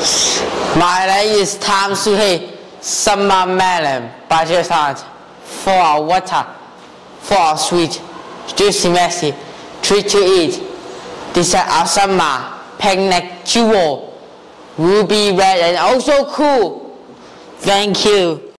My name is Tam Suhei Sama Malam Bajasant. 4 water, 4 sweet, juicy messy, 3 to eat. This is Asama, Pengnek Jewel, ruby red and also cool. Thank you.